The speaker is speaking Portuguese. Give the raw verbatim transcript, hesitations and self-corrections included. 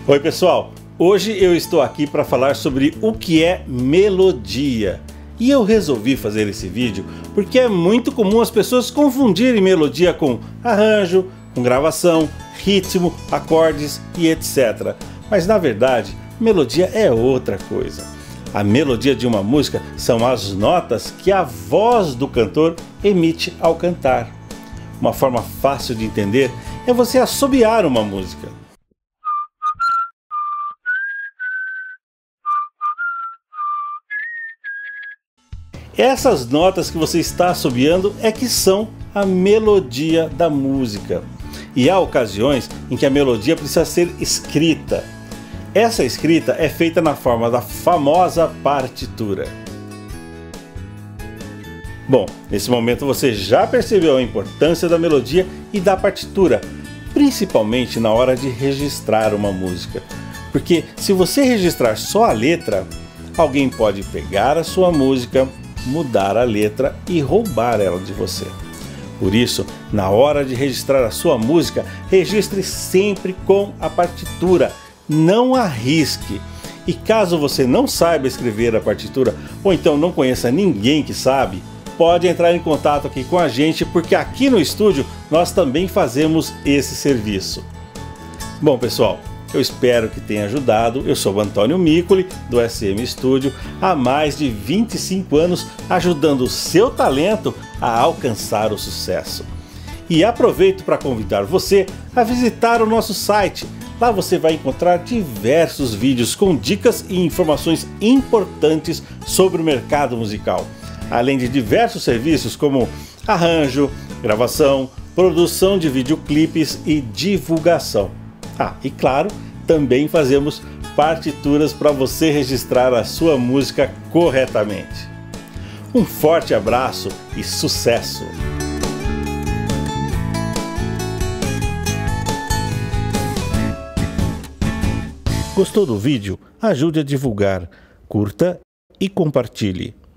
Oi pessoal, hoje eu estou aqui para falar sobre o que é melodia. E eu resolvi fazer esse vídeo porque é muito comum as pessoas confundirem melodia com arranjo, com gravação, ritmo, acordes e etcétera. Mas na verdade, melodia é outra coisa. A melodia de uma música são as notas que a voz do cantor emite ao cantar. Uma forma fácil de entender é você assobiar uma música. Essas notas que você está assobiando é que são a melodia da música. E há ocasiões em que a melodia precisa ser escrita. Essa escrita é feita na forma da famosa partitura. Bom, nesse momento você já percebeu a importância da melodia e da partitura, principalmente na hora de registrar uma música. Porque se você registrar só a letra, alguém pode pegar a sua música, mudar a letra e roubar ela de você. Por isso, na hora de registrar a sua música, registre sempre com a partitura, não arrisque. E caso você não saiba escrever a partitura, ou então não conheça ninguém que sabe, pode entrar em contato aqui com a gente, porque aqui no estúdio nós também fazemos esse serviço. Bom pessoal, eu espero que tenha ajudado. Eu sou o Antônio Micoli, do S M Studio, há mais de vinte e cinco anos ajudando o seu talento a alcançar o sucesso. E aproveito para convidar você a visitar o nosso site. Lá você vai encontrar diversos vídeos com dicas e informações importantes sobre o mercado musical, além de diversos serviços como arranjo, gravação, produção de videoclipes e divulgação. Ah, e claro, também fazemos partituras para você registrar a sua música corretamente. Um forte abraço e sucesso! Gostou do vídeo? Ajude a divulgar, curta e compartilhe.